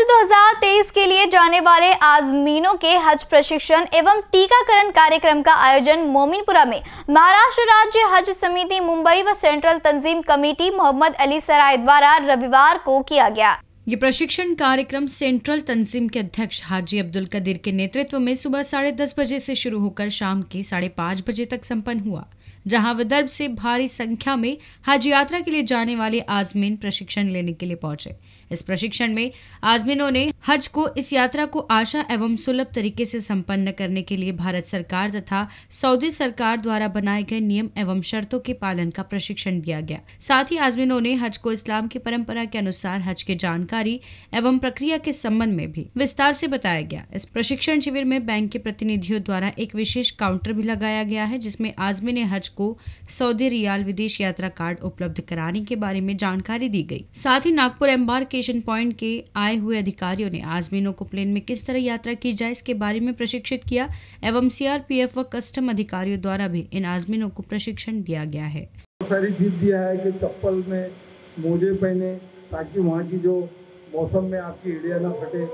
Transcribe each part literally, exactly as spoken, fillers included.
दो हज़ार तेईस के लिए जाने वाले आज़मीनों के हज प्रशिक्षण एवं टीकाकरण कार्यक्रम का आयोजन मोमिनपुरा में महाराष्ट्र राज्य हज समिति मुंबई व सेंट्रल तंजीम कमेटी मोहम्मद अली सराय द्वारा रविवार को किया गया। ये प्रशिक्षण कार्यक्रम सेंट्रल तंजीम के अध्यक्ष हाजी अब्दुल कदीर के नेतृत्व में सुबह साढ़े दस बजे से शुरू होकर शाम के साढ़े पाँच बजे तक संपन्न हुआ, जहां विदर्भ से भारी संख्या में हज यात्रा के लिए जाने वाले आज़मीन प्रशिक्षण लेने के लिए पहुंचे। इस प्रशिक्षण में आज़मीनों ने हज को इस यात्रा को आशा एवं सुलभ तरीके से संपन्न करने के लिए भारत सरकार तथा सऊदी सरकार द्वारा बनाए गए नियम एवं शर्तों के पालन का प्रशिक्षण दिया गया। साथ ही आज़मीनों ने हज को इस्लाम की परंपरा के अनुसार हज की जानकारी एवं प्रक्रिया के संबंध में भी विस्तार से बताया गया। इस प्रशिक्षण शिविर में बैंक के प्रतिनिधियों द्वारा एक विशेष काउंटर भी लगाया गया है, जिसमें आज़मीन हज को सऊदी रियाल विदेश यात्रा कार्ड उपलब्ध कराने के बारे में जानकारी दी गई। साथ ही नागपुर एम्बार्केशन पॉइंट के आए हुए अधिकारियों ने आज़मीनों को प्लेन में किस तरह यात्रा की जाए इसके बारे में प्रशिक्षित किया एवं सीआरपीएफ व कस्टम अधिकारियों द्वारा भी इन आज़मीनों को प्रशिक्षण दिया गया है। सारी चीज दिया है कि चप्पल में मोजे पहने ताकि वहाँ की जो मौसम में आपकी एड़िया ना फटे।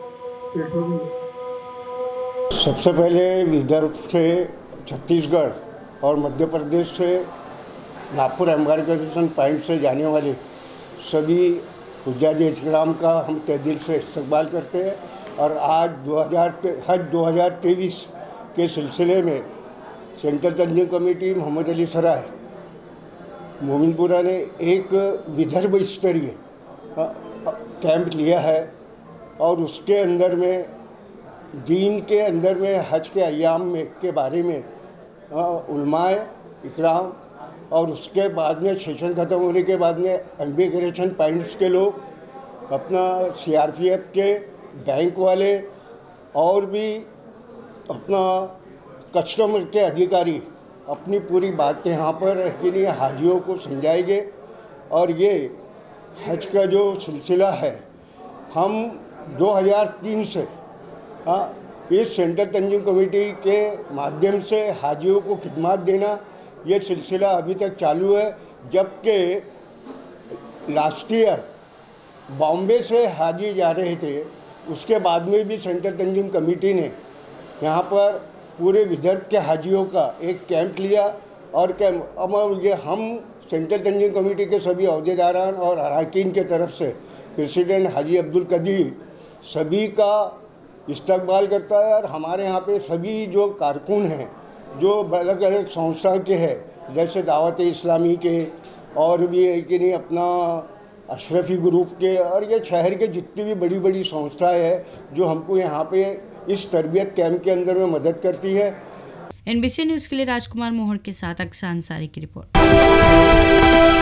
सबसे पहले विदर्भ से छत्तीसगढ़ और मध्य प्रदेश से नागपुर एम्बार्केशन पॉइंट से जाने वाले सभी हुज्जाज इकराम का हम तहे दिल से इस्तकबाल करते हैं। और आज दो हज़ार हज दो हज़ार तेईस के सिलसिले में सेंट्रल तंजीम कमेटी मोहम्मद अली सराय मोमिनपुरा ने एक विदर्भ स्तरीय कैंप लिया है और उसके अंदर में दीन के अंदर में हज के अय्याम में के बारे में उलमाए इकराम और उसके बाद में सेशन ख़त्म होने के बाद में एम्बार्केशन पॉइंट्स के लोग, अपना सीआरपीएफ के बैंक वाले और भी अपना कस्टमर के अधिकारी अपनी पूरी बातें यहाँ पर कि नहीं हाजियों को समझाएंगे। और ये हज का जो सिलसिला है हम दो हज़ार तीन से हाँ इस सेंट्रल तंजीम कमेटी के माध्यम से हाजियों को खिदमत देना ये सिलसिला अभी तक चालू है। जबकि लास्ट ईयर बॉम्बे से हाजी जा रहे थे, उसके बाद में भी सेंट्रल तंजीम कमेटी ने यहाँ पर पूरे विदर्भ के हाजियों का एक कैंप लिया और कैंप अब ये हम सेंट्रल तंजीम कमेटी के सभी अहदेदारान और अरकान के तरफ से प्रेसिडेंट हाजी अब्दुल कदीर सभी का इस्तकबाल करता है। और हमारे यहाँ पे सभी जो कारकुन हैं जो अलग अलग संस्था के हैं, जैसे दावत इस्लामी के और भी है कि नहीं अपना अशरफी ग्रुप के, और ये शहर के जितनी भी बड़ी बड़ी संस्थाएं हैं जो हमको यहाँ पे इस तरबियत कैंप के अंदर में मदद करती है। एनबीसी न्यूज़ के लिए राजकुमार मोहर के साथ अक्सा अंसारी की रिपोर्ट।